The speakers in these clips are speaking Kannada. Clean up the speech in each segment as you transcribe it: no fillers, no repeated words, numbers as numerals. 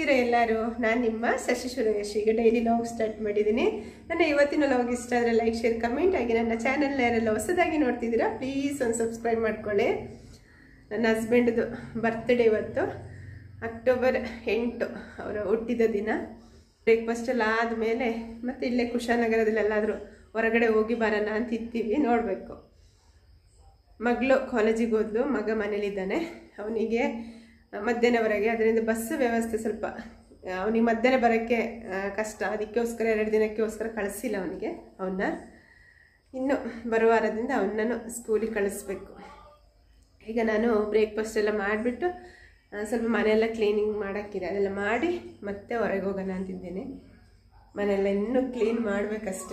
ಹೇಗಿದ್ದೀರಾ ಎಲ್ಲರೂ? ನಾನು ನಿಮ್ಮ ಶಶಿ ಸುರೇಶ್. ಈಗ ಡೈಲಿ ಲಾಗ್ ಸ್ಟಾರ್ಟ್ ಮಾಡಿದ್ದೀನಿ. ನನ್ನ ಇವತ್ತಿನ ಲಾಗ್ ಇಷ್ಟ ಆದರೆ ಲೈಕ್, ಶೇರ್, ಕಮೆಂಟ್ ಆಗಿ ನನ್ನ ಚಾನಲ್ನ ಯಾರೆಲ್ಲ ಹೊಸದಾಗಿ ನೋಡ್ತಿದ್ದೀರಾ ಪ್ಲೀಸ್ ಒಂದು ಸಬ್ಸ್ಕ್ರೈಬ್ ಮಾಡ್ಕೊಳ್ಳಿ. ನನ್ನ ಹಸ್ಬೆಂಡ್ದು ಬರ್ತ್ಡೇ ಇವತ್ತು ಅಕ್ಟೋಬರ್ 8 ಅವರ ಹುಟ್ಟಿದ ದಿನ. ಬ್ರೇಕ್ಫಾಸ್ಟ್ ಎಲ್ಲ ಆದಮೇಲೆ ಮತ್ತೆ ಇಲ್ಲೇ ಕುಶಾನಗರದಲ್ಲೆಲ್ಲಾದರೂ ಹೊರಗಡೆ ಹೋಗಿ ಬರೋಣ ಅಂತ ಇರ್ತೀವಿ, ನೋಡಬೇಕು. ಮಗಳು ಕಾಲೇಜಿಗೆ ಹೋದ್ಲು, ಮಗ ಮನೇಲಿದ್ದಾನೆ. ಅವನಿಗೆ ಮಧ್ಯಾಹ್ನವರೆಗೆ, ಅದರಿಂದ ಬಸ್ ವ್ಯವಸ್ಥೆ ಸ್ವಲ್ಪ ಅವನಿಗೆ ಮಧ್ಯಾಹ್ನ ಬರೋಕ್ಕೆ ಕಷ್ಟ, ಅದಕ್ಕೋಸ್ಕರ 2 ದಿನಕ್ಕೋಸ್ಕರ ಕಳಿಸಿಲ್ಲ ಅವನ್ನ. ಇನ್ನು ಬರುವ ವಾರದಿಂದ ಅವನನ್ನು ಸ್ಕೂಲಿಗೆ ಕಳಿಸ್ಬೇಕು. ಈಗ ನಾನು ಬ್ರೇಕ್ಫಾಸ್ಟ್ ಎಲ್ಲ ಮಾಡಿಬಿಟ್ಟು ಸ್ವಲ್ಪ ಮನೆಯೆಲ್ಲ ಕ್ಲೀನಿಂಗ್ ಮಾಡೋಕ್ಕಿದೆ, ಅದೆಲ್ಲ ಮಾಡಿ ಮತ್ತೆ ಹೊರಗೆ ಹೋಗೋಣ ಅಂತಿದ್ದೇನೆ. ಮನೆಯೆಲ್ಲ ಇನ್ನೂ ಕ್ಲೀನ್ ಮಾಡಬೇಕಷ್ಟೆ.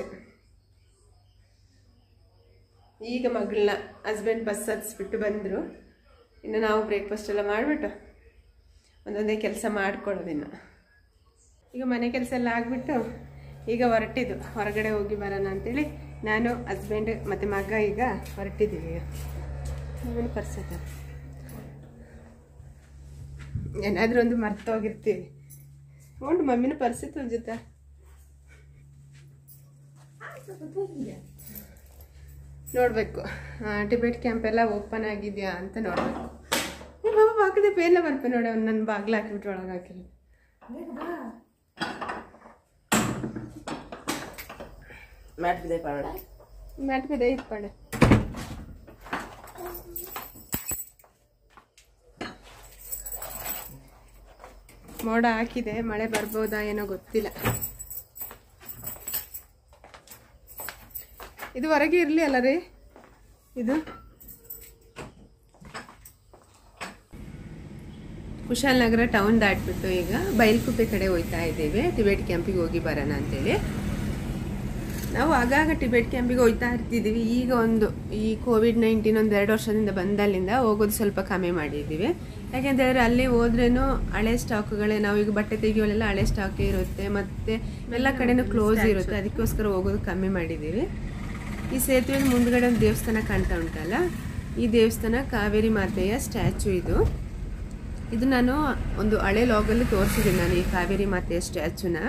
ಈಗ ಮಗಳನ್ನ ಹಸ್ಬೆಂಡ್ ಬಸ್ ಹತ್ಸ್ಬಿಟ್ಟು ಬಂದರು. ಇನ್ನು ನಾವು ಬ್ರೇಕ್ಫಾಸ್ಟ್ ಎಲ್ಲ ಮಾಡಿಬಿಟ್ಟು ಒಂದೊಂದೇ ಕೆಲಸ ಮಾಡ್ಕೊಳ್ಳೋದಿನ್ನು. ಈಗ ಮನೆ ಕೆಲಸ ಎಲ್ಲ ಆಗಿಬಿಟ್ಟು ಈಗ ಹೊರಟಿದ್ದು ಹೊರಗಡೆ ಹೋಗಿ ಬರೋಣ ಅಂಥೇಳಿ ನಾನು, ಹಸ್ಬೆಂಡ್ ಮತ್ತು ಮಗ ಈಗ ಹೊರಟಿದ್ದೀವಿ. ಮಮ್ಮಿನ ಪರ್ಸದ ಏನಾದರೂ ಒಂದು ಮರ್ತೋಗಿರ್ತೀವಿ. ಉಂಟು ಮಮ್ಮಿನ ಪರ್ಸಿತ್ತು ಜೊತೆ ನೋಡಬೇಕು. ಟಿಬೆಟ್ ಕ್ಯಾಂಪ್ ಎಲ್ಲ ಓಪನ್ ಆಗಿದೆಯಾ ಅಂತ ನೋಡಬೇಕು. ಬಾಬಾ ಬಾಕದೆ ಪೇರ್ಲ ಬರ್ಪೆ ನೋಡಿ, ಅವ್ನು ನನ್ನ ಬಾಗ್ಲು ಹಾಕಿಬಿಟ್ಟು ಒಳಗೆ ಹಾಕಿಲ್ಲ. ಮ್ಯಾಟ್ ಬಿದೆ ಇಟ್ಪಾಡೆ. ಮೋಡ ಹಾಕಿದೆ, ಮಳೆ ಬರ್ಬೋದಾ ಏನೋ ಗೊತ್ತಿಲ್ಲ. ಇದು ಹೊರಗೆ ಇರಲಿ ಅಲ್ಲ ರೀ. ಇದು ಕುಶಾಲನಗರ ಟೌನ್ ದಾಟ್ಬಿಟ್ಟು ಈಗ ಬೈಲ್ಕುಪ್ಪೆ ಕಡೆ ಹೋಗ್ತಾ ಇದ್ದೇವೆ. ಟಿಬೆಟ್ ಕ್ಯಾಂಪಿಗೆ ಹೋಗಿ ಬರೋಣ ಅಂತೇಳಿ ನಾವು ಆಗಾಗ ಟಿಬೆಟ್ ಕ್ಯಾಂಪಿಗೆ ಹೋಗ್ತಾ ಇರ್ತಿದ್ದೀವಿ. ಈಗ ಈ ಕೋವಿಡ್-19 ಒಂದು 2 ವರ್ಷದಿಂದ ಬಂದಲ್ಲಿಂದ ಹೋಗೋದು ಸ್ವಲ್ಪ ಕಮ್ಮಿ ಮಾಡಿದ್ದೀವಿ. ಯಾಕೆಂದರೆ ಅಲ್ಲಿ ಹೋದ್ರೇನು ಹಳೆ ಸ್ಟಾಕ್ಗಳೇ, ನಾವೀಗ ಬಟ್ಟೆ ತೆಗಿಯೋಲೆಲ್ಲ ಹಳೆ ಸ್ಟಾಕೇ ಇರುತ್ತೆ, ಮತ್ತು ಎಲ್ಲ ಕಡೆನೂ ಕ್ಲೋಸ್ ಇರುತ್ತೆ. ಅದಕ್ಕೋಸ್ಕರ ಹೋಗೋದು ಕಮ್ಮಿ ಮಾಡಿದ್ದೀವಿ. ಈ ಸೇತುವೆ ಮುಂದ್ಗಡೆ ಒಂದು ದೇವಸ್ಥಾನ ಕಾಣ್ತಾ ಉಂಟಲ್ಲ, ಈ ದೇವಸ್ಥಾನ ಕಾವೇರಿ ಮಾತೆಯ ಸ್ಟ್ಯಾಚು. ಇದು ನಾನು ಒಂದು ಹಳೆ ಲಾಗಲ್ಲಿ ತೋರಿಸಿದ್ದೀನಿ ನಾನು ಈ ಕಾವೇರಿ ಮಾತೆಯ ಸ್ಟ್ಯಾಚುನ.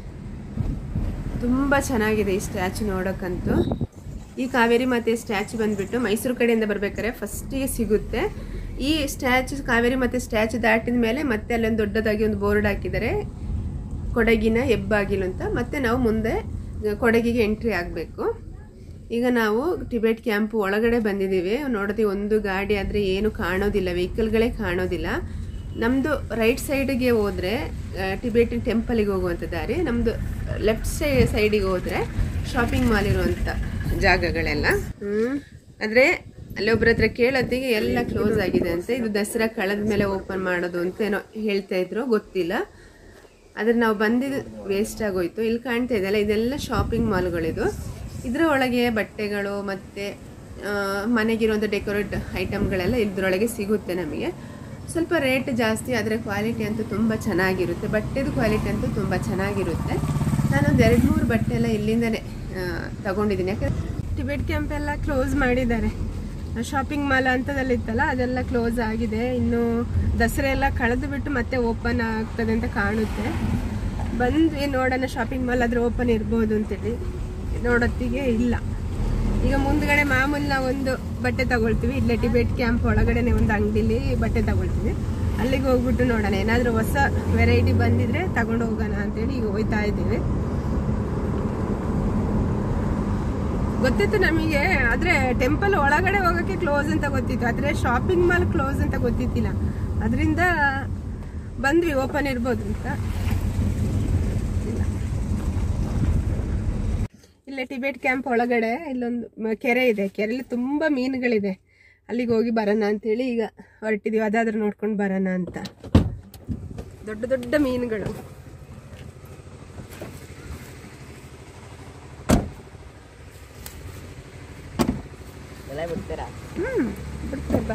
ತುಂಬ ಚೆನ್ನಾಗಿದೆ ಈ ಸ್ಟ್ಯಾಚು ನೋಡೋಕ್ಕಂತೂ. ಈ ಕಾವೇರಿ ಮಾತೆಯ ಸ್ಟ್ಯಾಚು ಬಂದುಬಿಟ್ಟು ಮೈಸೂರು ಕಡೆಯಿಂದ ಬರಬೇಕಾದ್ರೆ ಫಸ್ಟಿಗೆ ಸಿಗುತ್ತೆ. ಈ ಸ್ಟ್ಯಾಚು ಕಾವೇರಿ ಮಾತೆ ಸ್ಟ್ಯಾಚು ದಾಟಿದ ಮೇಲೆ ಮತ್ತೆ ಅಲ್ಲೊಂದು ದೊಡ್ಡದಾಗಿ ಒಂದು ಬೋರ್ಡ್ ಹಾಕಿದ್ದಾರೆ, ಕೊಡಗಿನ ಹೆಬ್ಬಾಗಿಲು ಅಂತ. ಮತ್ತೆ ನಾವು ಮುಂದೆ ಕೊಡಗಿಗೆ ಎಂಟ್ರಿ ಆಗಬೇಕು. ಈಗ ನಾವು ಟಿಬೆಟ್ ಕ್ಯಾಂಪ್ ಒಳಗಡೆ ಬಂದಿದ್ದೀವಿ. ನೋಡೋದು ಒಂದು ಗಾಡಿ ಆದರೆ ಏನು ಕಾಣೋದಿಲ್ಲ, ವೆಹಿಕಲ್ಗಳೇ ಕಾಣೋದಿಲ್ಲ. ನಮ್ಮದು ರೈಟ್ ಸೈಡಿಗೆ ಹೋದರೆ ಟಿಬೆಟಿನ್ ಟೆಂಪಲಿಗೆ ಹೋಗುವಂಥ ದಾರಿ, ನಮ್ಮದು ಲೆಫ್ಟ್ ಸೈಡಿಗೆ ಹೋದರೆ ಶಾಪಿಂಗ್ ಮಾಲ್ ಇರುವಂಥ ಜಾಗಗಳೆಲ್ಲ. ಆದರೆ ಅಲ್ಲೊಬ್ಬರ ಹತ್ರ ಕೇಳೋತ್ತಿಗೆ ಎಲ್ಲ ಕ್ಲೋಸ್ ಆಗಿದೆ ಅಂತ. ಇದು ದಸರಾ ಕಳೆದ ಮೇಲೆ ಓಪನ್ ಮಾಡೋದು ಅಂತ ಏನೋ ಹೇಳ್ತಾ ಇದ್ರು, ಗೊತ್ತಿಲ್ಲ. ಆದರೆ ನಾವು ಬಂದಿದ್ದು ವೇಸ್ಟ್ ಆಗೋಯ್ತು. ಇಲ್ಲಿ ಕಾಣ್ತಾ ಇದೆಯಲ್ಲ, ಇದೆಲ್ಲ ಶಾಪಿಂಗ್ ಮಾಲ್ಗಳಿದು. ಇದರ ಒಳಗೆ ಬಟ್ಟೆಗಳು ಮತ್ತು ಮನೆಗಿರುವಂಥ ಡೆಕೋರೇಟ್ ಐಟಮ್ಗಳೆಲ್ಲ ಇದ್ರೊಳಗೆ ಸಿಗುತ್ತೆ ನಮಗೆ. ಸ್ವಲ್ಪ ರೇಟ್ ಜಾಸ್ತಿ, ಆದರೆ ಕ್ವಾಲಿಟಿ ಅಂತೂ ತುಂಬ ಚೆನ್ನಾಗಿರುತ್ತೆ. ಬಟ್ಟೆದು ಕ್ವಾಲಿಟಿ ಅಂತೂ ತುಂಬ ಚೆನ್ನಾಗಿರುತ್ತೆ. ನಾನೊಂದು 2-3 ಬಟ್ಟೆ ಎಲ್ಲ ಇಲ್ಲಿಂದನೇ ತಗೊಂಡಿದ್ದೀನಿ. ಯಾಕಂದರೆ ಟಿಬೆಟ್ ಕ್ಯಾಂಪ್ ಎಲ್ಲ ಕ್ಲೋಸ್ ಮಾಡಿದ್ದಾರೆ. ಶಾಪಿಂಗ್ ಮಾಲ್ ಅಂಥದ್ದಲ್ಲಿತ್ತಲ್ಲ ಅದೆಲ್ಲ ಕ್ಲೋಸ್ ಆಗಿದೆ. ಇನ್ನು ದಸರಾ ಎಲ್ಲ ಕಳೆದು ಬಿಟ್ಟು ಮತ್ತೆ ಓಪನ್ ಆಗ್ತದೆ ಅಂತ ಕಾಣುತ್ತೆ. ಬಂದ್ವಿ ನೋಡೋಣ, ಶಾಪಿಂಗ್ ಮಾಲ್ ಆದರೆ ಓಪನ್ ಇರ್ಬೋದು ಅಂತೇಳಿ. ನೋಡೋತ್ತಿಗೆ ಇಲ್ಲ. ಈಗ ಮುಂದ್ಗಡೆ ಮಾಮೂಲಿ ನಾವು ಒಂದು ಬಟ್ಟೆ ತಗೊಳ್ತೀವಿ, ಇಲ್ಲೇ ಟಿಬೆಟ್ ಕ್ಯಾಂಪ್ ಒಳಗಡೆನೆ ಒಂದು ಅಂಗಡಿಲಿ ಬಟ್ಟೆ ತಗೊಳ್ತೀವಿ. ಅಲ್ಲಿಗೆ ಹೋಗ್ಬಿಟ್ಟು ನೋಡೋಣ, ಏನಾದರೂ ಹೊಸ ವೆರೈಟಿ ಬಂದಿದ್ರೆ ತಗೊಂಡು ಹೋಗೋಣ ಅಂತೇಳಿ ಈಗ ಹೋಗ್ತಾ ಇದ್ದೀವಿ. ಗೊತ್ತಿತ್ತು ನಮಗೆ, ಆದರೆ ಟೆಂಪಲ್ ಒಳಗಡೆ ಹೋಗೋಕ್ಕೆ ಕ್ಲೋಸ್ ಅಂತ ಗೊತ್ತಿತ್ತು, ಆದರೆ ಶಾಪಿಂಗ್ ಮಾಲ್ ಕ್ಲೋಸ್ ಅಂತ ಗೊತ್ತಿತ್ತಿಲ್ಲ. ಅದರಿಂದ ಬಂದ್ವಿ ಓಪನ್ ಇರ್ಬೋದು ಅಂತ. ಇಲ್ಲೇ ಟಿಬೆಟ್ ಕ್ಯಾಂಪ್ ಒಳಗಡೆ ಇಲ್ಲೊಂದು ಕೆರೆ ಇದೆ, ಕೆರೆಯಲ್ಲಿ ತುಂಬ ಮೀನುಗಳಿದೆ. ಅಲ್ಲಿಗೆ ಹೋಗಿ ಬರೋಣ ಅಂತೇಳಿ ಈಗ ಹೊರಟಿದ್ದೀವಿ. ಅದಾದ್ರೂ ನೋಡ್ಕೊಂಡು ಬರೋಣ ಅಂತ. ದೊಡ್ಡ ದೊಡ್ಡ ಮೀನುಗಳು. ಬಿಡ್ತಾರೆ ಬಾ.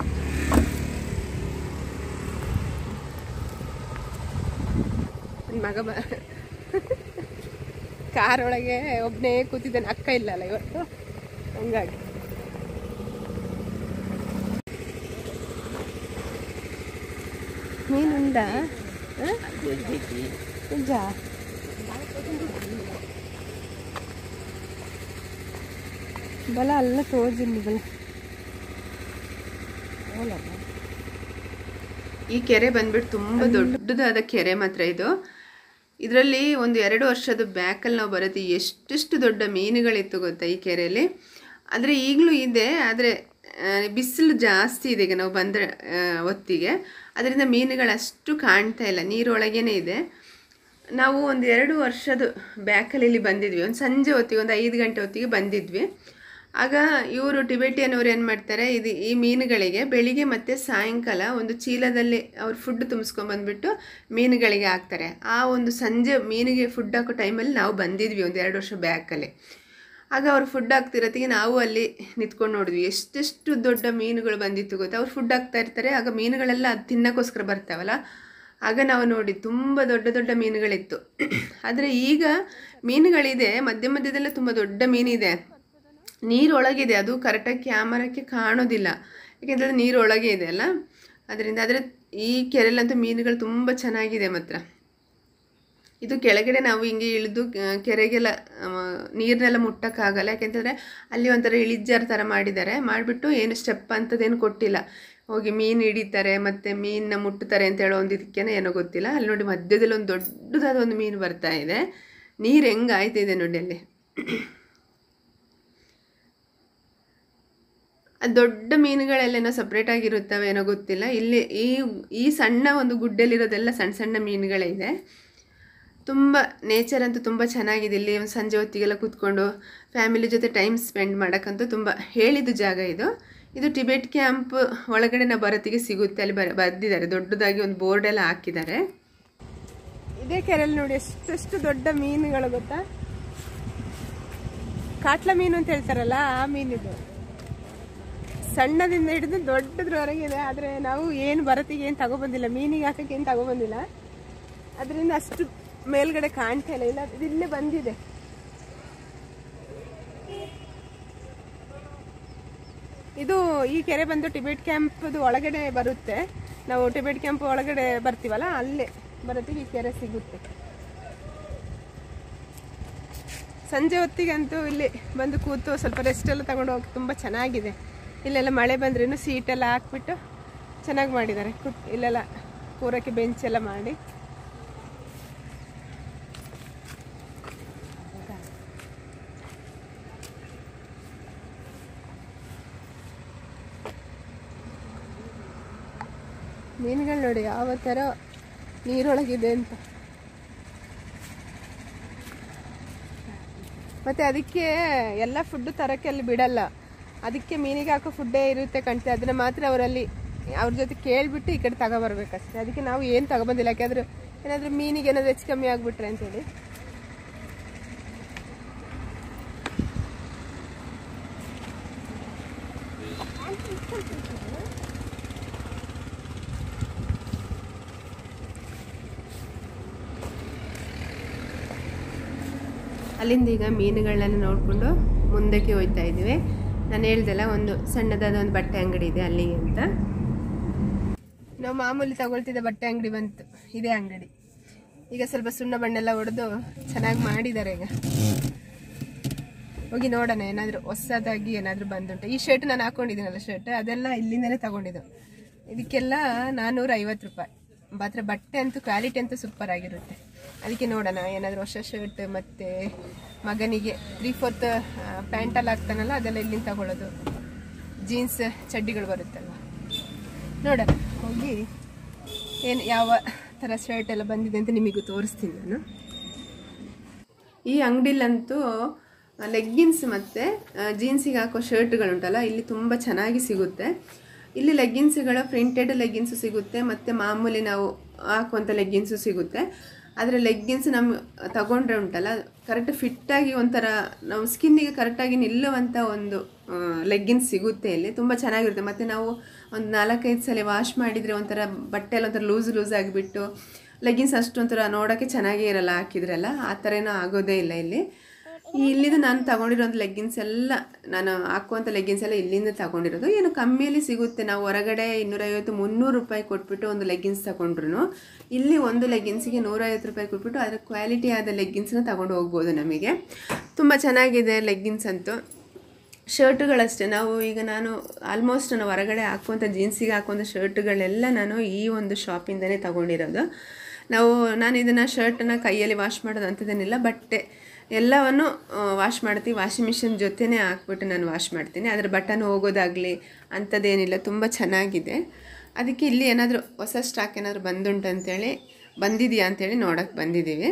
ಮಗ ಕಾರ್ ಒಳಗೆ ಒಬ್ಬನೇ ಕೂತಿದ್ದಾನೆ, ಅಕ್ಕ ಇಲ್ಲಲ್ಲ ಇವತ್ತು, ಹಂಗಾಗಿ. ಮೀನುಂಡ ನಿಜ ಬಲ ಅಲ್ಲ ತೋಜಿಲ್ಲ ಬಲ. ಈ ಕೆರೆ ಬಂದ್ಬಿಟ್ಟು ತುಂಬ ದೊಡ್ಡದಾದ ಕೆರೆ ಮಾತ್ರ ಇದು. ಇದರಲ್ಲಿ ಒಂದು 2 ವರ್ಷದ ಬ್ಯಾಕಲ್ಲಿ ನಾವು ಬರುತ್ತೆ ಎಷ್ಟೆಷ್ಟು ದೊಡ್ಡ ಮೀನುಗಳಿತ್ತು ಗೊತ್ತಾ ಈ ಕೆರೆಯಲ್ಲಿ. ಆದರೆ ಈಗಲೂ ಇದೆ, ಆದರೆ ಬಿಸಿಲು ಜಾಸ್ತಿ ಇದೆ ಈಗ ನಾವು ಬಂದ ಹೊತ್ತಿಗೆ, ಅದರಿಂದ ಮೀನುಗಳು ಅಷ್ಟು ಕಾಣ್ತಾ ಇಲ್ಲ, ನೀರೊಳಗೇನೆ ಇದೆ. ನಾವು ಒಂದು 2 ವರ್ಷದ ಬ್ಯಾಕಲ್ಲಿ ಇಲ್ಲಿ ಬಂದಿದ್ವಿ, ಒಂದು ಸಂಜೆ ಹೊತ್ತಿಗೆ ಒಂದು 5 ಗಂಟೆ ಹೊತ್ತಿಗೆ ಬಂದಿದ್ವಿ. ಆಗ ಇವರು ಟಿಬೆಟಿಯನ್ ಅವರು ಏನು ಮಾಡ್ತಾರೆ, ಈ ಮೀನುಗಳಿಗೆ ಬೆಳಿಗ್ಗೆ ಮತ್ತು ಸಾಯಂಕಾಲ ಒಂದು ಚೀಲದಲ್ಲಿ ಅವ್ರು ಫುಡ್ ತುಂಬಿಸ್ಕೊಂಡ್ಬಂದ್ಬಿಟ್ಟು ಮೀನುಗಳಿಗೆ ಹಾಕ್ತಾರೆ. ಆ ಒಂದು ಸಂಜೆ ಮೀನಿಗೆ ಫುಡ್ ಹಾಕೋ ಟೈಮಲ್ಲಿ ನಾವು ಬಂದಿದ್ವಿ ಒಂದು 2 ವರ್ಷ ಬ್ಯಾಕಲ್ಲಿ. ಆಗ ಅವ್ರು ಫುಡ್ ಹಾಕ್ತಿರತ್ತಿಗೆ ನಾವು ಅಲ್ಲಿ ನಿಂತ್ಕೊಂಡು ನೋಡಿದ್ವಿ, ಎಷ್ಟೆಷ್ಟು ದೊಡ್ಡ ಮೀನುಗಳು ಬಂದಿತ್ತು ಗೊತ್ತಾ. ಅವ್ರು ಫುಡ್ ಹಾಕ್ತಾ ಇರ್ತಾರೆ, ಆಗ ಮೀನುಗಳೆಲ್ಲ ಅದು ತಿನ್ನೋಕ್ಕೋಸ್ಕರ ಬರ್ತಾವಲ್ಲ, ಆಗ ನಾವು ನೋಡಿ ತುಂಬ ದೊಡ್ಡ ದೊಡ್ಡ ಮೀನುಗಳಿತ್ತು. ಆದರೆ ಈಗ ಮೀನುಗಳಿದೆ, ಮಧ್ಯ ಮಧ್ಯದಲ್ಲೇ ತುಂಬ ದೊಡ್ಡ ಮೀನಿದೆ, ನೀರೊಳಗಿದೆ, ಅದು ಕರೆಕ್ಟಾಗಿ ಕ್ಯಾಮರಕ್ಕೆ ಕಾಣೋದಿಲ್ಲ, ಯಾಕೆಂದರೆ ನೀರೊಳಗೆ ಇದೆ ಅಲ್ಲ ಅದರಿಂದ. ಆದರೆ ಈ ಕೆರೆಯಲ್ಲಂತೂ ಮೀನುಗಳು ತುಂಬ ಚೆನ್ನಾಗಿದೆ ಮಾತ್ರ. ಇದು ಕೆಳಗಡೆ ನಾವು ಹಿಂಗೆ ಇಳಿದು ಕೆರೆಗೆಲ್ಲ ನೀರನ್ನೆಲ್ಲ ಮುಟ್ಟೋಕ್ಕಾಗಲ್ಲ, ಯಾಕೆಂತಂದರೆ ಅಲ್ಲಿ ಒಂಥರ ಇಳಿಜಾರು ಥರ ಮಾಡಿಬಿಟ್ಟು ಏನು ಸ್ಟೆಪ್ ಅಂಥದ್ದೇನು ಕೊಟ್ಟಿಲ್ಲ. ಹೋಗಿ ಮೀನು ಹಿಡಿತಾರೆ ಮತ್ತು ಮೀನನ್ನ ಮುಟ್ಟುತ್ತಾರೆ ಅಂತ ಹೇಳೋ ಒಂದು ಇದಕ್ಕೇನೆ ಏನೋ ಗೊತ್ತಿಲ್ಲ. ಅಲ್ಲಿ ನೋಡಿ ಮಧ್ಯದಲ್ಲಿ ಒಂದು ದೊಡ್ಡದಾದ ಒಂದು ಮೀನು ಬರ್ತಾ ಇದೆ, ನೀರು ಹೆಂಗೆ ಆಯ್ತಿದೆ ನೋಡಿ ಅಲ್ಲಿ. ದೊಡ್ಡ ಮೀನುಗಳೆಲ್ಲೇನೋ ಸಪ್ರೇಟಾಗಿರುತ್ತವೆ ಏನೋ ಗೊತ್ತಿಲ್ಲ. ಇಲ್ಲಿ ಈ ಸಣ್ಣ ಒಂದು ಗುಡ್ಡೆಯಲ್ಲಿರೋದೆಲ್ಲ ಸಣ್ಣ ಸಣ್ಣ ಮೀನುಗಳೇ ಇದೆ. ತುಂಬ ನೇಚರ್ ಅಂತೂ ತುಂಬ ಚೆನ್ನಾಗಿದೆ. ಇಲ್ಲಿ ಒಂದು ಸಂಜೆ ಹೊತ್ತಿಗೆಲ್ಲ ಕೂತ್ಕೊಂಡು ಫ್ಯಾಮಿಲಿ ಜೊತೆ ಟೈಮ್ ಸ್ಪೆಂಡ್ ಮಾಡೋಕ್ಕಂತೂ ತುಂಬ ಹೇಳಿದ ಜಾಗ ಇದು. ಇದು ಟಿಬೆಟ್ ಕ್ಯಾಂಪ್ ಒಳಗಡೆ ನಾವು ಬರೋತ್ತಿಗೆ ಸಿಗುತ್ತೆ, ಅಲ್ಲಿ ಬರ್ದಿದ್ದಾರೆ, ದೊಡ್ಡದಾಗಿ ಒಂದು ಬೋರ್ಡೆಲ್ಲ ಹಾಕಿದ್ದಾರೆ. ಇದೇ ಕೆರೆಯಲ್ಲಿ ನೋಡಿ ಎಷ್ಟೆಷ್ಟು ದೊಡ್ಡ ಮೀನುಗಳು ಗೊತ್ತಾ. ಕಾಟ್ಲ ಮೀನು ಅಂತ ಹೇಳ್ತಾರಲ್ಲ ಆ ಮೀನಿದು, ಸಣ್ಣದಿಂದ ಹಿಡಿದು ದೊಡ್ಡದ್ರವರೆಗಿದೆ. ಆದರೆ ನಾವು ಏನು ಬರೋತ್ತಿಗೆ ಏನು ತಗೊಬಂದಿಲ್ಲ, ಮೀನಿಗೆ ಹಾಕಕ್ಕೆ ಏನು ತಗೊಬಂದಿಲ್ಲ, ಅದರಿಂದ ಅಷ್ಟು ಮೇಲ್ಗಡೆ ಕಾಣ್ತಾ ಇಲ್ಲ. ಇಲ್ಲ ಇಲ್ಲೇ ಬಂದಿದೆ. ಇದು ಈ ಕೆರೆ ಬಂದು ಟಿಬೆಟ್ ಕ್ಯಾಂಪ್ದು ಒಳಗಡೆ ಬರುತ್ತೆ. ನಾವು ಟಿಬೆಟ್ ಕ್ಯಾಂಪ್ ಒಳಗಡೆ ಬರ್ತೀವಲ್ಲ, ಅಲ್ಲೇ ಬರೋತ್ತಿಗೆ ಈ ಕೆರೆ ಸಿಗುತ್ತೆ. ಸಂಜೆ ಹೊತ್ತಿಗಂತೂ ಇಲ್ಲಿ ಬಂದು ಕೂತು ಸ್ವಲ್ಪ ರೆಸ್ಟ್ ಎಲ್ಲ ತಗೊಂಡು ಹೋಗಿ ತುಂಬ ಚೆನ್ನಾಗಿದೆ. ಇಲ್ಲೆಲ್ಲ ಮಳೆ ಬಂದ್ರೂ ಸೀಟೆಲ್ಲ ಹಾಕ್ಬಿಟ್ಟು ಚೆನ್ನಾಗಿ ಮಾಡಿದ್ದಾರೆ. ಇಲ್ಲೆಲ್ಲ ಕೂರಕ್ಕೆ ಬೆಂಚ್ ಎಲ್ಲ ಮಾಡಿ. ಮೀನುಗಳು ನೋಡಿ ಯಾವ ಥರ ನೀರೊಳಗಿದೆ ಅಂತ. ಮತ್ತು ಅದಕ್ಕೆ ಎಲ್ಲ ಫುಡ್ಡು ತರೋಕ್ಕೆ ಅಲ್ಲಿ ಬಿಡಲ್ಲ, ಅದಕ್ಕೆ ಮೀನಿಗೆ ಹಾಕೋ ಫುಡ್ಡೇ ಇರುತ್ತೆ ಕಾಣ್ತದೆ. ಅದನ್ನು ಮಾತ್ರ ಅವರಲ್ಲಿ ಅವ್ರ ಜೊತೆ ಕೇಳಿಬಿಟ್ಟು ಈ ಕಡೆ ತಗೊಬರ್ಬೇಕಷ್ಟೆ. ಅದಕ್ಕೆ ನಾವು ಏನು ತಗೊಬಂದಿಲ್ಲ, ಯಾಕೆಂದ್ರೆ ಏನಾದರೂ ಮೀನಿಗೆ ಏನಾದರೂ ಹೆಚ್ಚು ಕಮ್ಮಿ ಆಗಿಬಿಟ್ರೆ ಅಂತೇಳಿ. ಅಲ್ಲಿಂದ ಈಗ ಮೀನುಗಳನ್ನ ನೋಡಿಕೊಂಡು ಮುಂದಕ್ಕೆ ಹೋಗ್ತಾ ಇದ್ದೀವಿ. ನಾನು ಹೇಳ್ದಲ್ಲ ಒಂದು ಸಣ್ಣದಾದ ಒಂದು ಬಟ್ಟೆ ಅಂಗಡಿ ಇದೆ ಅಲ್ಲಿಗೆ ಅಂತ. ನಾವು ಮಾಮೂಲಿ ತಗೊಳ್ತಿದ್ದ ಬಟ್ಟೆ ಅಂಗಡಿ ಬಂತು, ಇದೇ ಅಂಗಡಿ. ಈಗ ಸ್ವಲ್ಪ ಸುಣ್ಣ ಬಣ್ಣೆಲ್ಲ ಹೊಡೆದು ಚೆನ್ನಾಗಿ ಮಾಡಿದ್ದಾರೆ. ಈಗ ಹೋಗಿ ನೋಡೋಣ ಏನಾದರೂ ಹೊಸದಾಗಿ ಏನಾದರೂ ಬಂದುಂಟು. ಈ ಶರ್ಟ್ ನಾನು ಹಾಕೊಂಡಿದ್ದೀನಲ್ಲ, ಶರ್ಟ್ ಅದೆಲ್ಲ ಇಲ್ಲಿಂದಲೇ ತಗೊಂಡಿದ್ದು. ಇದಕ್ಕೆಲ್ಲ 450 ರೂಪಾಯಿ. ಮಾತ್ರ ಬಟ್ಟೆ ಅಂತೂ ಕ್ವಾಲಿಟಿ ಅಂತೂ ಸೂಪರ್ ಆಗಿರುತ್ತೆ. ಅದಕ್ಕೆ ನೋಡೋಣ ಏನಾದರೂ ಹೊಸ ಶರ್ಟ್, ಮತ್ತು ಮಗನಿಗೆ 3/4 ಪ್ಯಾಂಟಲ್ಲಿ ಹಾಕ್ತಾನಲ್ಲ ಅದೆಲ್ಲ ಇಲ್ಲಿಂದ ತಗೊಳ್ಳೋದು. ಜೀನ್ಸ್ ಚಡ್ಡಿಗಳು ಬರುತ್ತಲ್ವ, ನೋಡೋಣ ಹೋಗಿ ಏನು ಯಾವ ಥರ ಶರ್ಟ್ ಎಲ್ಲ ಬಂದಿದೆ ಅಂತ ನಿಮಗೂ ತೋರಿಸ್ತೀನಿ ನಾನು. ಈ ಅಂಗಡಿಲಂತೂ ಲೆಗ್ಗಿನ್ಸ್ ಮತ್ತು ಜೀನ್ಸಿಗೆ ಹಾಕೋ ಶರ್ಟ್ಗಳುಂಟಲ್ಲ ಇಲ್ಲಿ ತುಂಬ ಚೆನ್ನಾಗಿ ಸಿಗುತ್ತೆ. ಇಲ್ಲಿ ಲೆಗ್ಗಿನ್ಸ್ಗಳ ಪ್ರಿಂಟೆಡ್ ಲೆಗ್ಗಿನ್ಸು ಸಿಗುತ್ತೆ, ಮತ್ತು ಮಾಮೂಲಿ ನಾವು ಹಾಕುವಂಥ ಲೆಗ್ಗಿನ್ಸು ಸಿಗುತ್ತೆ. ಆದರೆ ಲೆಗ್ಗಿನ್ಸ್ ನಮ್ಮ ತಗೊಂಡ್ರೆ ಉಂಟಲ್ಲ ಕರೆಕ್ಟ್ ಫಿಟ್ಟಾಗಿ ಒಂಥರ ನಾವು ಸ್ಕಿನ್ನಿಗೆ ಕರೆಕ್ಟಾಗಿ ನಿಲ್ಲುವಂಥ ಒಂದು ಲೆಗ್ಗಿನ್ಸ್ ಸಿಗುತ್ತೆ ಇಲ್ಲಿ, ತುಂಬ ಚೆನ್ನಾಗಿರುತ್ತೆ. ಮತ್ತು ನಾವು ಒಂದು 4-5 ಸಲ ವಾಶ್ ಮಾಡಿದರೆ ಒಂಥರ ಬಟ್ಟೆ ಎಲ್ಲ ಒಂಥರ ಲೂಸ್ ಆಗಿಬಿಟ್ಟು ಲೆಗ್ಗಿನ್ಸ್ ಅಷ್ಟು ಒಂಥರ ನೋಡೋಕ್ಕೆ ಚೆನ್ನಾಗೇ ಇರಲ್ಲ, ಹಾಕಿದ್ರಲ್ಲ ಆ ಥರ ಏನೂ ಆಗೋದೇ ಇಲ್ಲ ಇಲ್ಲಿ. ಇಲ್ಲಿದು ನಾನು ತಗೊಂಡಿರೋದು ಲೆಗ್ಗಿನ್ಸ್ ಎಲ್ಲ ನಾನು ಹಾಕುವಂಥ ಲೆಗ್ಗಿನ್ಸ್ ಎಲ್ಲ ಇಲ್ಲಿಂದ ತಗೊಂಡಿರೋದು. ಏನು ಕಮ್ಮಿಯಲ್ಲಿ ಸಿಗುತ್ತೆ. ನಾವು ಹೊರಗಡೆ 250-300 ರೂಪಾಯಿ ಕೊಟ್ಬಿಟ್ಟು ಒಂದು ಲೆಗ್ಗಿನ್ಸ್ ತಗೊಂಡ್ರು ಇಲ್ಲಿ ಒಂದು ಲೆಗ್ಗಿನ್ಸಿಗೆ 150 ರೂಪಾಯಿ ಕೊಟ್ಬಿಟ್ಟು ಅದರ ಕ್ವಾಲಿಟಿ ಆದ ಲೆಗ್ಗಿನ್ಸ್ನ ತಗೊಂಡು ಹೋಗ್ಬೋದು. ನಮಗೆ ತುಂಬ ಚೆನ್ನಾಗಿದೆ ಲೆಗ್ಗಿನ್ಸ್ ಅಂತೂ. ಶರ್ಟುಗಳಷ್ಟೇ ನಾನು ಆಲ್ಮೋಸ್ಟ್ ನಾನು ಹೊರಗಡೆ ಹಾಕುವಂಥ ಜೀನ್ಸಿಗೆ ಹಾಕುವಂಥ ಶರ್ಟುಗಳೆಲ್ಲ ನಾನು ಈ ಒಂದು ಶಾಪಿಂದನೇ ತಗೊಂಡಿರೋದು. ನಾನು ಇದನ್ನು ಶರ್ಟನ್ನು ಕೈಯಲ್ಲಿ ವಾಶ್ ಮಾಡೋದು ಅಂಥದ್ದೇನಿಲ್ಲ, ಬಟ್ಟೆ ಎಲ್ಲವನ್ನು ವಾಶ್ ಮಾಡ್ತೀವಿ. ವಾಷಿಂಗ್ ಮಿಷಿನ್ ಜೊತೆನೇ ಹಾಕ್ಬಿಟ್ಟು ನಾನು ವಾಶ್ ಮಾಡ್ತೀನಿ. ಅದರ ಬಟನ್ ಹೋಗೋದಾಗಲಿ ಅಂಥದ್ದೇನಿಲ್ಲ, ತುಂಬ ಚೆನ್ನಾಗಿದೆ. ಅದಕ್ಕೆ ಇಲ್ಲಿ ಏನಾದರೂ ಹೊಸ ಸ್ಟಾಕ್ ಏನಾದರೂ ಬಂದಿದೆಯಾ ಅಂಥೇಳಿ ನೋಡೋಕ್ಕೆ ಬಂದಿದ್ದೀವಿ.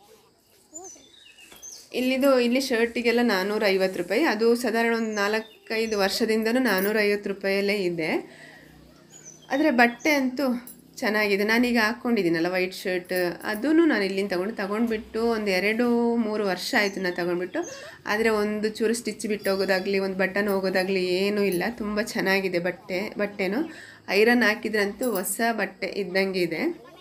ಇಲ್ಲಿ ಶರ್ಟಿಗೆಲ್ಲ 450 ರೂಪಾಯಿ. ಅದು ಸಾಧಾರಣ ಒಂದು 4-5 ವರ್ಷದಿಂದನೂ 450 ರೂಪಾಯಲ್ಲೇ ಇದೆ. ಆದರೆ ಬಟ್ಟೆ ಅಂತೂ ಚೆನ್ನಾಗಿದೆ. ನಾನೀಗ ಹಾಕ್ಕೊಂಡಿದ್ದೀನಲ್ಲ ವೈಟ್ ಶರ್ಟ್, ಅದೂ ನಾನು ಇಲ್ಲಿಂದ ತಗೊಂಡ್ಬಿಟ್ಟು ಒಂದು 2-3 ವರ್ಷ ಆಯಿತು ನಾನು ತಗೊಂಡ್ಬಿಟ್ಟು. ಆದರೆ ಒಂದು ಚೂರು ಸ್ಟಿಚ್ ಬಿಟ್ಟು ಹೋಗೋದಾಗಲಿ ಒಂದು ಬಟನ್ ಹೋಗೋದಾಗಲಿ ಏನೂ ಇಲ್ಲ. ತುಂಬ ಚೆನ್ನಾಗಿದೆ ಬಟ್ಟೆನೂ. ಐರನ್ ಹಾಕಿದ್ರಂತೂ ಹೊಸ ಬಟ್ಟೆ ಇದ್ದಂಗೆ ಇದೆ.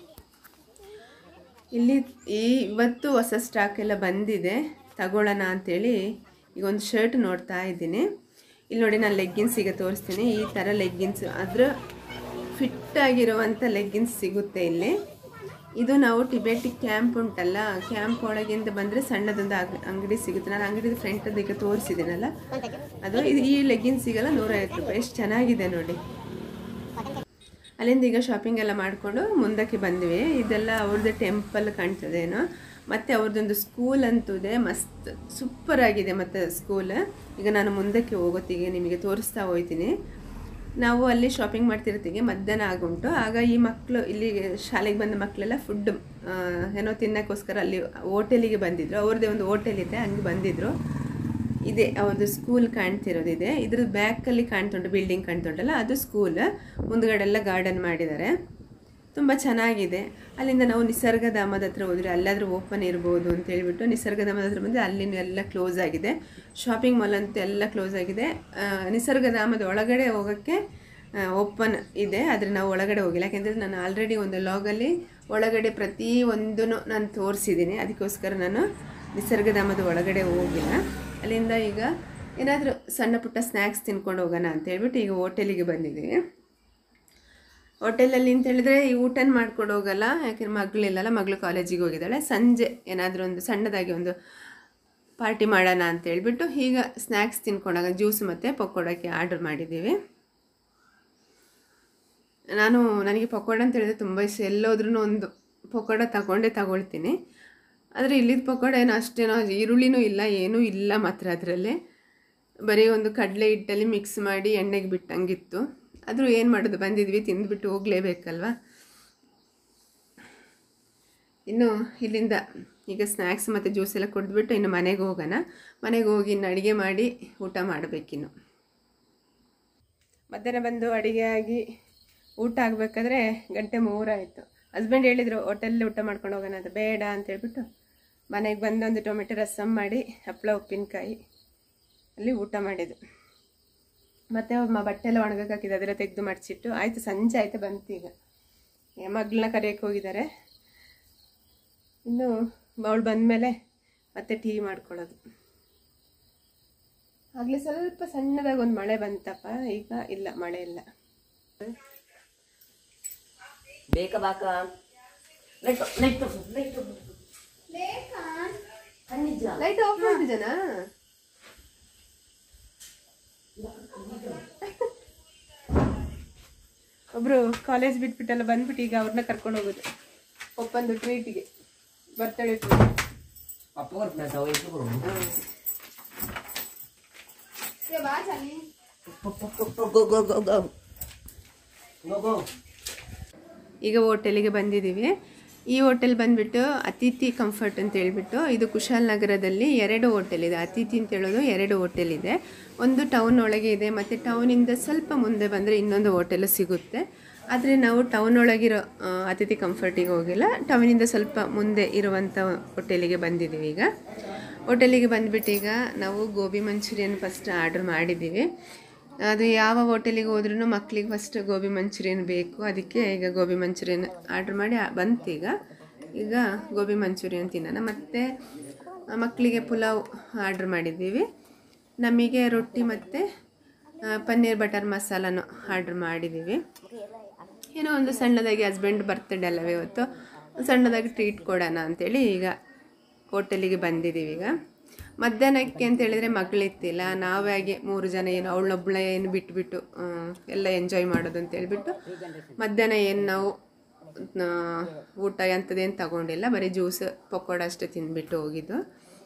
ಇವತ್ತು ಹೊಸ ಸ್ಟಾಕ್ ಎಲ್ಲ ಬಂದಿದೆ, ತಗೊಳ್ಳೋಣ ಅಂಥೇಳಿ ಈಗ ಒಂದು ಶರ್ಟ್ ನೋಡ್ತಾ ಇದ್ದೀನಿ. ಇಲ್ಲಿ ನೋಡಿ, ನಾನು ಲೆಗ್ಗಿನ್ಸ್ ಈಗ ತೋರಿಸ್ತೀನಿ. ಈ ಥರ ಲೆಗ್ಗಿನ್ಸ್ ಅದರ ಫಿಟ್ ಆಗಿರುವಂಥ ಲೆಗ್ಗಿನ್ಸ್ ಸಿಗುತ್ತೆ ಇಲ್ಲಿ. ಇದು ನಾವು ಟಿಬೆಟಿಕ್ ಕ್ಯಾಂಪ್ ಉಂಟಲ್ಲ, ಕ್ಯಾಂಪ್ ಒಳಗಿಂದ ಬಂದರೆ ಸಣ್ಣದೊಂದು ಅಂಗಡಿ ಸಿಗುತ್ತೆ. ನಾನು ಅಂಗಡಿದು ಫ್ರಂಟದ್ದು ಈಗ ತೋರಿಸಿದ್ದೀನಲ್ಲ, ಈ ಲೆಗ್ಗಿನ್ಸ್ ಸಿಗಲ್ಲ 150 ರೂಪಾಯಿ. ಎಷ್ಟು ಚೆನ್ನಾಗಿದೆ ನೋಡಿ. ಅಲ್ಲಿಂದ ಈಗ ಶಾಪಿಂಗ್ ಎಲ್ಲ ಮಾಡಿಕೊಂಡು ಮುಂದಕ್ಕೆ ಬಂದ್ವಿ. ಇದೆಲ್ಲ ಅವ್ರದ್ದು ಟೆಂಪಲ್ ಕಾಣ್ತದೇನೋ. ಮತ್ತು ಅವ್ರದ್ದೊಂದು ಸ್ಕೂಲ್ ಅಂತೂ ಇದೆ, ಮಸ್ತ್ ಸೂಪರ್ ಆಗಿದೆ. ಮತ್ತು ಸ್ಕೂಲ್ ಈಗ ನಾನು ಮುಂದಕ್ಕೆ ಹೋಗೋತ್ತಿಗೆ ನಿಮಗೆ ತೋರಿಸ್ತಾ ಹೋಗ್ತೀನಿ. ನಾವು ಅಲ್ಲಿ ಶಾಪಿಂಗ್ ಮಾಡ್ತಿರ್ತೀವಿ, ಮಧ್ಯಾಹ್ನ ಆಗುಂಟು. ಆಗ ಈ ಮಕ್ಕಳು ಇಲ್ಲಿ ಶಾಲೆಗೆ ಬಂದ ಮಕ್ಕಳೆಲ್ಲ ಫುಡ್ ಏನೋ ತಿನ್ನೋಕ್ಕೋಸ್ಕರ ಅಲ್ಲಿ ಹೋಟೆಲಿಗೆ ಬಂದಿದ್ರು. ಅವ್ರದ್ದೇ ಒಂದು ಹೋಟೆಲ್ ಇದೆ, ಹಂಗೆ ಬಂದಿದ್ರು. ಇದೆ ಅವ್ರದ್ದು ಸ್ಕೂಲ್ ಕಾಣ್ತಿರೋದಿದೆ. ಇದ್ರದ್ದು ಬ್ಯಾಕಲ್ಲಿ ಕಾಣ್ತುಂಟು ಬಿಲ್ಡಿಂಗ್ ಕಾಣ್ತುಂಟಲ್ಲ, ಅದು ಸ್ಕೂಲ್. ಮುಂದ್ಗಡೆ ಎಲ್ಲ ಗಾರ್ಡನ್ ಮಾಡಿದ್ದಾರೆ, ತುಂಬ ಚೆನ್ನಾಗಿದೆ. ಅಲ್ಲಿಂದ ನಾವು ನಿಸರ್ಗಧಾಮದ ಹತ್ರ ಹೋದರೆ ಅಲ್ಲಾದರೂ ಓಪನ್ ಇರ್ಬೋದು ಅಂತ ಹೇಳ್ಬಿಟ್ಟು ನಿಸರ್ಗಧಾಮದ ಹತ್ರ ಬಂದರೆ ಅಲ್ಲಿನೂ ಎಲ್ಲ ಕ್ಲೋಸ್ ಆಗಿದೆ. ಶಾಪಿಂಗ್ ಮಾಲ್ ಅಂತೂ ಎಲ್ಲ ಕ್ಲೋಸ್ ಆಗಿದೆ. ನಿಸರ್ಗಧಾಮದ ಒಳಗಡೆ ಹೋಗೋಕ್ಕೆ ಓಪನ್ ಇದೆ, ಆದರೆ ನಾವು ಒಳಗಡೆ ಹೋಗಿಲ್ಲ. ಯಾಕೆಂದರೆ ನಾನು ಆಲ್ರೆಡಿ ಒಂದು ಲಾಗಲ್ಲಿ ಒಳಗಡೆ ಪ್ರತಿಯೊಂದೂ ನಾನು ತೋರಿಸಿದ್ದೀನಿ. ಅದಕ್ಕೋಸ್ಕರ ನಾನು ನಿಸರ್ಗಧಾಮದ ಒಳಗಡೆ ಹೋಗಿಲ್ಲ. ಅಲ್ಲಿಂದ ಈಗ ಏನಾದರೂ ಸಣ್ಣ ಪುಟ್ಟ ಸ್ನ್ಯಾಕ್ಸ್ ತಿನ್ಕೊಂಡು ಹೋಗೋಣ ಅಂತ ಹೇಳ್ಬಿಟ್ಟು ಈಗ ಹೋಟೆಲಿಗೆ ಬಂದಿದ್ದೀವಿ. ಹೋಟೆಲಲ್ಲಿ ಅಂತ ಹೇಳಿದ್ರೆ ಈ ಊಟನ ಮಾಡ್ಕೊಂಡು ಹೋಗಲ್ಲ, ಯಾಕೆಂದ್ರೆ ಮಗಳಿಲ್ಲಲ್ಲ, ಮಗಳು ಕಾಲೇಜಿಗೆ ಹೋಗಿದ್ದಾಳೆ. ಸಂಜೆ ಏನಾದರೂ ಒಂದು ಸಣ್ಣದಾಗಿ ಒಂದು ಪಾರ್ಟಿ ಮಾಡೋಣ ಅಂತ ಹೇಳ್ಬಿಟ್ಟು ಈಗ ಸ್ನ್ಯಾಕ್ಸ್ ತಿನ್ಕೊಂಡಾಗ ಜ್ಯೂಸ್ ಮತ್ತು ಪಕೋಡಕ್ಕೆ ಆರ್ಡರ್ ಮಾಡಿದ್ದೀವಿ. ನನಗೆ ಪಕೋಡ ಅಂತ ಹೇಳಿದ್ರೆ ತುಂಬ ಇಷ್ಟ. ಎಲ್ಲೋದ್ರೂ ಒಂದು ಪಕೋಡ ತಗೊಳ್ತೀನಿ. ಆದರೆ ಇಲ್ಲಿದ್ದ ಪಕೋಡ ಏನೋ ಅಷ್ಟೇನೋ ಈರುಳ್ಳಿನೂ ಇಲ್ಲ, ಏನೂ ಇಲ್ಲ ಮಾತ್ರ. ಅದರಲ್ಲಿ ಬರೀ ಒಂದು ಕಡಲೆ ಹಿಟ್ಟಲ್ಲಿ ಮಿಕ್ಸ್ ಮಾಡಿ ಎಣ್ಣೆಗೆ ಬಿಟ್ಟಂಗಿತ್ತು. ಆದರೂ ಏನು ಮಾಡೋದು, ಬಂದಿದ್ವಿ, ತಿಂದುಬಿಟ್ಟು ಹೋಗಲೇಬೇಕಲ್ವ. ಇನ್ನು ಇಲ್ಲಿಂದ ಈಗ ಸ್ನ್ಯಾಕ್ಸ್ ಮತ್ತು ಜ್ಯೂಸ್ ಎಲ್ಲ ಕುಡಿದ್ಬಿಟ್ಟು ಇನ್ನು ಮನೆಗೆ ಹೋಗೋಣ. ಮನೆಗೆ ಹೋಗಿ ಇನ್ನು ಅಡುಗೆ ಮಾಡಿ ಊಟ ಮಾಡಬೇಕಿನ್ನು. ಮಧ್ಯಾಹ್ನ ಬಂದು ಅಡುಗೆ ಆಗಿ ಊಟ ಆಗಬೇಕಾದ್ರೆ 2:03 ಆಯಿತು. ಹಸ್ಬೆಂಡ್ ಹೇಳಿದರು ಹೋಟೆಲಲ್ಲಿ ಊಟ ಮಾಡ್ಕೊಂಡು ಹೋಗೋಣ ಅಂತ. ಬೇಡ ಅಂತ ಹೇಳ್ಬಿಟ್ಟು ಮನೆಗೆ ಬಂದೊಂದು ಟೊಮೆಟೊ ರಸಮ್ ಮಾಡಿ ಹಪ್ಪಳ ಉಪ್ಪಿನಕಾಯಿ ಅಲ್ಲಿ ಊಟ ಮಾಡಿದ್ದು. ಮತ್ತು ಬಟ್ಟೆ ಎಲ್ಲ ಒಣಗಕ್ಕೆ ಹಾಕಿದ್ದು, ಅದೆಲ್ಲ ತೆಗೆದು ಮಡಿಸಿಟ್ಟು ಆಯಿತು. ಸಂಜೆ ಆಯಿತು, ಬಂತು. ಈಗ ಮಗಳನ್ನ ಕರೆಯೋಕ್ಕೆ ಹೋಗಿದ್ದಾರೆ. ಇನ್ನು ಅವಳು ಬಂದಮೇಲೆ ಮತ್ತೆ ಟೀ ಮಾಡ್ಕೊಳ್ಳೋದು. ಆಗಲೇ ಸ್ವಲ್ಪ ಸಣ್ಣದಾಗಿ ಒಂದು ಮಳೆ ಬಂತಪ್ಪ, ಈಗ ಇಲ್ಲ, ಮಳೆ ಇಲ್ಲ. ಲೈಟ್ ಆಫ್ ಮಾಡಿದನಾ? ಒಬ್ರು ಕಾಲೇಜ್ ಬಿಟ್ಬಿಟ್ಟೆಲ್ಲ ಬಂದ್ಬಿಟ್ಟು ಈಗ ಅವ್ರನ್ನ ಕರ್ಕೊಂಡು ಹೋಗೋದು ಒಪ್ಪಂದು ಟ್ರೀಟಿಗೆ, ಬರ್ತಡೇ ಟ್ರೀಟ್. ಈಗ ಹೋಟೆಲಿಗೆ ಬಂದಿದ್ದೀವಿ. ಈ ಹೋಟೆಲ್ ಬಂದುಬಿಟ್ಟು ಅತಿಥಿ ಕಂಫರ್ಟ್ ಅಂತ ಹೇಳ್ಬಿಟ್ಟು, ಇದು ಕುಶಾಲನಗರದಲ್ಲಿ 2 ಹೋಟೆಲ್ ಇದೆ. ಅತಿಥಿ ಅಂತ ಹೇಳೋದು 2 ಹೋಟೆಲ್ ಇದೆ. ಒಂದು ಟೌನ್ ಒಳಗೆ ಇದೆ, ಮತ್ತು ಟೌನಿಂದ ಸ್ವಲ್ಪ ಮುಂದೆ ಬಂದರೆ ಇನ್ನೊಂದು ಹೋಟೆಲು ಸಿಗುತ್ತೆ. ಆದರೆ ನಾವು ಟೌನ್ ಒಳಗಿರೋ ಅತಿಥಿ ಕಂಫರ್ಟಿಗೆ ಹೋಗಿಲ್ಲ, ಟೌನಿಂದ ಸ್ವಲ್ಪ ಮುಂದೆ ಇರುವಂಥ ಹೋಟೆಲಿಗೆ ಬಂದಿದ್ದೀವಿ. ಈಗ ಹೋಟೆಲಿಗೆ ಬಂದುಬಿಟ್ಟು ಈಗ ನಾವು ಗೋಬಿ ಮಂಚೂರಿಯನ್ ಫಸ್ಟ್ ಆರ್ಡ್ರ್ ಮಾಡಿದ್ದೀವಿ. ಅದು ಯಾವ ಹೋಟೆಲಿಗೆ ಹೋದ್ರೂ ಮಕ್ಕಳಿಗೆ ಫಸ್ಟ್ ಗೋಬಿ ಮಂಚೂರಿಯನ್ ಬೇಕು. ಅದಕ್ಕೆ ಈಗ ಗೋಬಿ ಮಂಚೂರಿಯನ್ ಆರ್ಡ್ರ್ ಮಾಡಿ ಬಂತು. ಈಗ ಗೋಬಿ ಮಂಚೂರಿಯನ್ ತಿನ್ನೋಣ. ಮತ್ತು ಮಕ್ಕಳಿಗೆ ಪುಲಾವ್ ಆರ್ಡ್ರ್ ಮಾಡಿದ್ದೀವಿ. ನಮಗೆ ರೊಟ್ಟಿ ಮತ್ತು ಪನ್ನೀರ್ ಬಟರ್ ಮಸಾಲನೂ ಆರ್ಡ್ರ್ ಮಾಡಿದ್ದೀವಿ. ಏನೋ ಒಂದು ಸಣ್ಣದಾಗಿ ಹಸ್ಬೆಂಡ್ ಬರ್ತ್ಡೇ ಅಲ್ಲವೇ ಇವತ್ತು, ಸಣ್ಣದಾಗಿ ಟ್ರೀಟ್ ಕೊಡೋಣ ಅಂಥೇಳಿ ಈಗ ಹೋಟೆಲಿಗೆ ಬಂದಿದ್ದೀವಿ. ಈಗ ಮಧ್ಯಾಹ್ನಕ್ಕೆ ಅಂತೇಳಿದರೆ ಮಗಳಿತ್ತಿಲ್ಲ, ನಾವಾಗೆ 3 ಜನ ಏನು ಅವಳನ್ನೊಬ್ಬಳ ಏನು ಬಿಟ್ಬಿಟ್ಟು ಎಲ್ಲ ಎಂಜಾಯ್ ಮಾಡೋದು ಅಂತೇಳ್ಬಿಟ್ಟು ಮಧ್ಯಾಹ್ನ ಏನು ನಾವು ಊಟ ಅಂಥದ್ದೇನು ತಗೊಂಡಿಲ್ಲ, ಬರೀ ಜ್ಯೂಸ್ ಪಕೋಡ ಅಷ್ಟೇ ತಿಂದ್ಬಿಟ್ಟು ಹೋಗಿದ್ದು.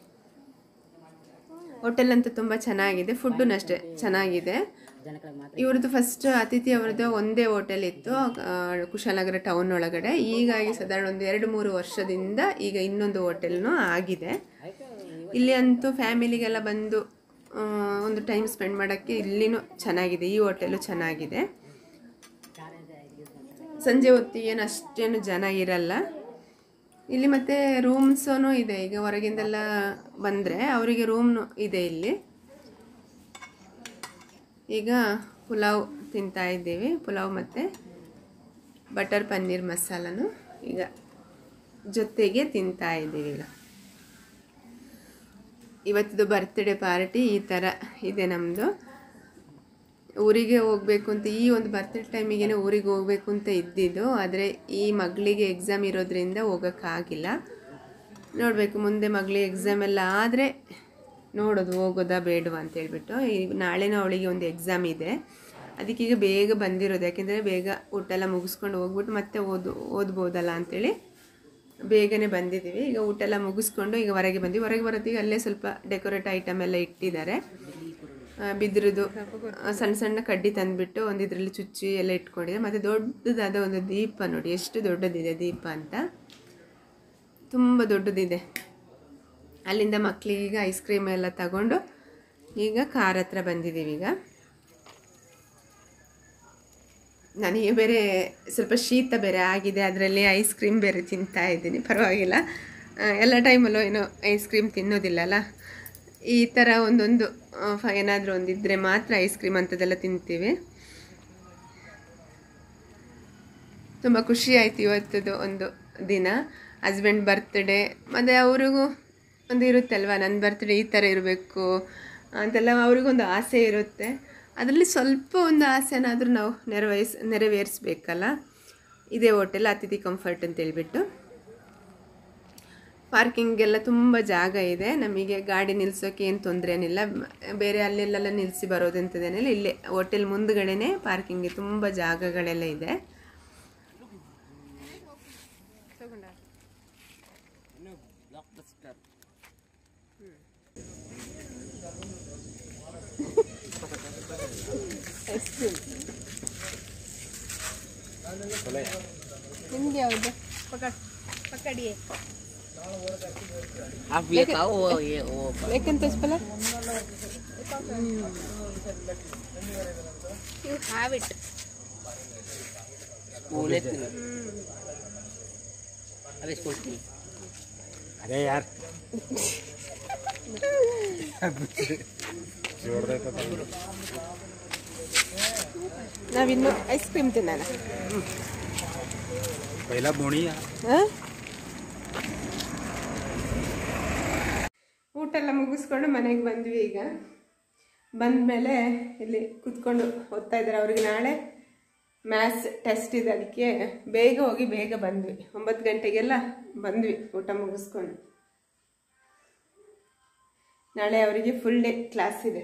ಹೋಟೆಲ್ ಅಂತೂ ತುಂಬ ಚೆನ್ನಾಗಿದೆ, ಫುಡ್ಡು ಅಷ್ಟೇ ಚೆನ್ನಾಗಿದೆ. ಇವ್ರದ್ದು ಫಸ್ಟ್ ಅತಿಥಿ ಅವ್ರದ್ದು ಒಂದೇ ಹೋಟೆಲ್ ಇತ್ತು ಕುಶಾಲನಗರ ಟೌನ್ ಒಳಗಡೆ. ಹೀಗಾಗಿ ಸಾಧಾರಣ ಒಂದು 2-3 ವರ್ಷದಿಂದ ಈಗ ಇನ್ನೊಂದು ಹೋಟೆಲ್ನೂ ಆಗಿದೆ. ಇಲ್ಲಿ ಅಂತೂ ಫ್ಯಾಮಿಲಿಗೆಲ್ಲ ಬಂದು ಒಂದು ಟೈಮ್ ಸ್ಪೆಂಡ್ ಮಾಡೋಕ್ಕೆ ಇಲ್ಲಿನೂ ಚೆನ್ನಾಗಿದೆ, ಈ ಹೋಟೆಲು ಚೆನ್ನಾಗಿದೆ. ಸಂಜೆ ಹೊತ್ತಿಗೇನು ಅಷ್ಟೇನು ಜನ ಇರಲ್ಲ ಇಲ್ಲಿ. ಮತ್ತು ರೂಮ್ಸೂ ಇದೆ, ಈಗ ಹೊರಗಿಂದೆಲ್ಲ ಬಂದರೆ ಅವರಿಗೆ ರೂಮ್ನು ಇದೆ ಇಲ್ಲಿ. ಈಗ ಪುಲಾವ್ ತಿಂತಾ ಇದ್ದೀವಿ, ಪುಲಾವ್ ಮತ್ತು ಬಟರ್ ಪನ್ನೀರ್ ಮಸಾಲನು ಈಗ ಜೊತೆಗೆ ತಿಂತಾ ಇದ್ದೀವಿ. ಈಗ ಇವತ್ತಿದು ಬರ್ತ್ಡೇ ಪಾರ್ಟಿ ಈ ಥರ ಇದೆ ನಮ್ಮದು. ಊರಿಗೆ ಹೋಗಬೇಕು ಅಂತ ಈ ಒಂದು ಬರ್ತ್ಡೇ ಟೈಮಿಗೆ ಊರಿಗೆ ಹೋಗಬೇಕು ಅಂತ ಇದ್ದಿದ್ದು, ಆದರೆ ಈ ಮಗಳಿಗೆ ಎಕ್ಸಾಮ್ ಇರೋದ್ರಿಂದ ಹೋಗೋಕ್ಕಾಗಿಲ್ಲ. ನೋಡಬೇಕು ಮುಂದೆ ಮಗಳಿಗೆ ಎಕ್ಸಾಮ್ ಎಲ್ಲ ಆದರೆ ನೋಡೋದು ಹೋಗೋದಾ ಬೇಡವಾ ಅಂತೇಳ್ಬಿಟ್ಟು. ನಾಳೆನೂ ಅವಳಿಗೆ ಒಂದು ಎಕ್ಸಾಮ್ ಇದೆ, ಅದಕ್ಕೀಗ ಬೇಗ ಬಂದಿರೋದು. ಯಾಕೆಂದರೆ ಬೇಗ ಊಟ ಎಲ್ಲ ಮುಗಿಸ್ಕೊಂಡು ಹೋಗ್ಬಿಟ್ಟು ಮತ್ತೆ ಓದ್ಬೋದಲ್ಲ ಅಂಥೇಳಿ ಬೇಗನೆ ಬಂದಿದ್ದೀವಿ. ಈಗ ಊಟ ಎಲ್ಲ ಮುಗಿಸ್ಕೊಂಡು ಈಗ ಹೊರಗೆ ಬಂದ್ವಿ. ಹೊರಗೆ ಬರೋದೀಗ ಅಲ್ಲೇ ಸ್ವಲ್ಪ ಡೆಕೋರೇಟ್ ಐಟಮ್ ಎಲ್ಲ ಇಟ್ಟಿದ್ದಾರೆ. ಬಿದ್ರದ್ದು ಸಣ್ಣ ಸಣ್ಣ ಕಡ್ಡಿ ತಂದುಬಿಟ್ಟು ಒಂದು ಇದರಲ್ಲಿ ಚುಚ್ಚಿ ಎಲ್ಲ ಇಟ್ಕೊಂಡಿದೆ. ಮತ್ತು ದೊಡ್ಡದಾದ ಒಂದು ದೀಪ ನೋಡಿ ಎಷ್ಟು ದೊಡ್ಡದಿದೆ ದೀಪ ಅಂತ, ತುಂಬ ದೊಡ್ಡದಿದೆ. ಅಲ್ಲಿಂದ ಮಕ್ಕಳಿಗೀಗ ಐಸ್ ಕ್ರೀಮ್ ಎಲ್ಲ ತಗೊಂಡು ಈಗ ಕಾರ್ ಹತ್ರ ಬಂದಿದ್ದೀವಿ. ಈಗ ನನಗೆ ಬೇರೆ ಸ್ವಲ್ಪ ಶೀತ ಬೇರೆ ಆಗಿದೆ, ಅದರಲ್ಲಿ ಐಸ್ ಕ್ರೀಮ್ ಬೇರೆ ತಿಂತಾ ಇದ್ದೀನಿ. ಪರವಾಗಿಲ್ಲ, ಎಲ್ಲ ಟೈಮಲ್ಲೂ ಏನೋ ಐಸ್ ಕ್ರೀಮ್ ತಿನ್ನೋದಿಲ್ಲಲ್ಲ, ಈ ಥರ ಒಂದೊಂದು ಏನಾದರೂ ಒಂದಿದ್ದರೆ ಮಾತ್ರ ಐಸ್ ಕ್ರೀಮ್ ಅಂಥದ್ದೆಲ್ಲ ತಿಂತೀವಿ. ತುಂಬ ಖುಷಿ ಆಯಿತು ಇವತ್ತದು ಒಂದು ದಿನ. ಹಸ್ಬೆಂಡ್ ಬರ್ತ್ಡೇ, ಮತ್ತು ಅವ್ರಿಗೂ ಒಂದು ಇರುತ್ತಲ್ವ, ನನ್ನ ಬರ್ತ್ಡೇ ಈ ಥರ ಇರಬೇಕು ಅಂತೆಲ್ಲ ಅವ್ರಿಗೊಂದು ಆಸೆ ಇರುತ್ತೆ. ಅದರಲ್ಲಿ ಸ್ವಲ್ಪ ಒಂದು ಆಸೆನಾದರೂ ನಾವು ನೆರವೇರಿಸ್ಬೇಕಲ್ಲ. ಇದೇ ಹೋಟೆಲ್ ಅತಿಥಿ ಕಂಫರ್ಟ್ ಅಂತೇಳ್ಬಿಟ್ಟು. ಪಾರ್ಕಿಂಗೆಲ್ಲ ತುಂಬ ಜಾಗ ಇದೆ, ನಮಗೆ ಗಾಡಿ ನಿಲ್ಸೋಕ್ಕೆ ಏನು ತೊಂದರೆ ಏನಿಲ್ಲ. ಬೇರೆ ಅಲ್ಲೆಲ್ಲ ನಿಲ್ಲಿಸಿ ಬರೋದಂಥದ್ದೇನಿಲ್ಲ, ಇಲ್ಲೇ ಹೋಟೆಲ್ ಮುಂದ್ಗಡೆನೇ ಪಾರ್ಕಿಂಗ್ಗೆ ತುಂಬ ಜಾಗಗಳೆಲ್ಲ ಇದೆ. ನಿಮ್ಗೆ ಯಾವುದು ಪಕಡಿಯೇ लेकिन तो पहले you have it अरे यार ನಾವಿನ್ನು ಐಸ್ ಕ್ರೀಮ್ ತಿನ್ನೋಣ. पहिला बोणी ಊಟ ಎಲ್ಲ ಮುಗಿಸ್ಕೊಂಡು ಮನೆಗೆ ಬಂದ್ವಿ. ಈಗ ಬಂದಮೇಲೆ ಇಲ್ಲಿ ಕೂತ್ಕೊಂಡು ಓದ್ತಾ ಇದ್ದಾರೆ. ಅವ್ರಿಗೆ ನಾಳೆ ಮ್ಯಾಥ್ಸ್ ಟೆಸ್ಟ್ ಇದೆ, ಅದಕ್ಕೆ ಬೇಗ ಹೋಗಿ ಬೇಗ ಬಂದ್ವಿ. 9 ಗಂಟೆಗೆಲ್ಲ ಬಂದ್ವಿ ಊಟ ಮುಗಿಸ್ಕೊಂಡು. ನಾಳೆ ಅವರಿಗೆ ಫುಲ್ ಡೇ ಕ್ಲಾಸ್ ಇದೆ.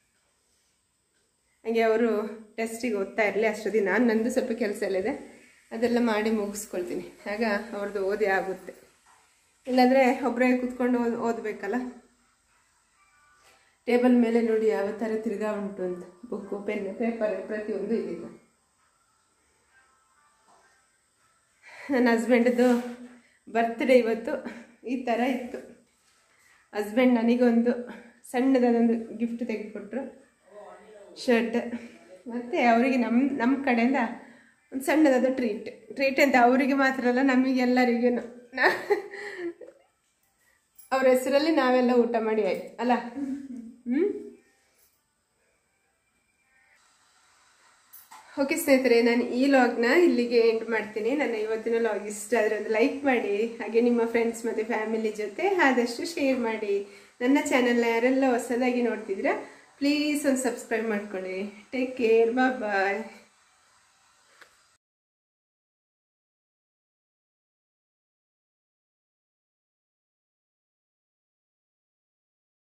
ಹಾಗೆ ಅವರು ಟೆಸ್ಟಿಗೆ ಓದ್ತಾ ಇರಲಿ, ಅಷ್ಟೊತ್ತಿಗೆ ನಂದು ಸ್ವಲ್ಪ ಕೆಲಸ ಎಲ್ಲ ಇದೆ, ಅದೆಲ್ಲ ಮಾಡಿ ಮುಗಿಸ್ಕೊಳ್ತೀನಿ. ಆಗ ಅವ್ರದ್ದು ಓದಿ ಆಗುತ್ತೆ. ಇಲ್ಲಾಂದರೆ ಒಬ್ಬರೇ ಕೂತ್ಕೊಂಡು ಓದಬೇಕಲ್ಲ. ಟೇಬಲ್ ಮೇಲೆ ನೋಡಿ ಯಾವ ಥರ ತಿರ್ಗಾ ಉಂಟು ಅಂತ, ಬುಕ್ಕು ಪೆನ್ ಪೇಪರ್ ಪ್ರತಿಯೊಂದು ಇದೆ. ನನ್ನ ಹಸ್ಬೆಂಡ್ದು ಬರ್ತ್ಡೇ ಇವತ್ತು ಈ ಥರ ಇತ್ತು. ಹಸ್ಬೆಂಡ್ ನನಗೊಂದು ಸಣ್ಣದಾದೊಂದು ಗಿಫ್ಟ್ ತೆಗೆದುಕೊಟ್ರು, ಶರ್ಟ್. ಮತ್ತು ಅವರಿಗೆ ನಮ್ಮ ಕಡೆಯಿಂದ ಒಂದು ಸಣ್ಣದಾದ ಟ್ರೀಟ್ ಅಂತ ಅವರಿಗೆ ಮಾತ್ರ ಅಲ್ಲ, ನಮಗೆಲ್ಲರಿಗೂ ಅವ್ರ ಹೆಸರಲ್ಲಿ ನಾವೆಲ್ಲ ಊಟ ಮಾಡಿ ಆಯ್ತು ಅಲ್ಲ. ಓಕೆ ಸ್ನೇಹಿತರೆ, ನಾನು ಈ ಲಾಗ್ನ ಇಲ್ಲಿಗೆ ಎಂಡ್ ಮಾಡ್ತೀನಿ. ನನ್ನ ಇವತ್ತಿನ ಲಾಗ್ ಇಷ್ಟ ಆದರೆ ಒಂದು ಲೈಕ್ ಮಾಡಿ, ಹಾಗೆ ನಿಮ್ಮ ಫ್ರೆಂಡ್ಸ್ ಮತ್ತು ಫ್ಯಾಮಿಲಿ ಜೊತೆ ಆದಷ್ಟು ಶೇರ್ ಮಾಡಿ. ನನ್ನ ಚಾನಲ್ನ ಯಾರೆಲ್ಲ ಹೊಸದಾಗಿ ನೋಡ್ತಿದ್ದೀರಾ ಪ್ಲೀಸ್ ಒಂದು ಸಬ್ಸ್ಕ್ರೈಬ್ ಮಾಡ್ಕೊಳ್ಳಿ. ಟೇಕ್ ಕೇರ್, ಬಾಯ್.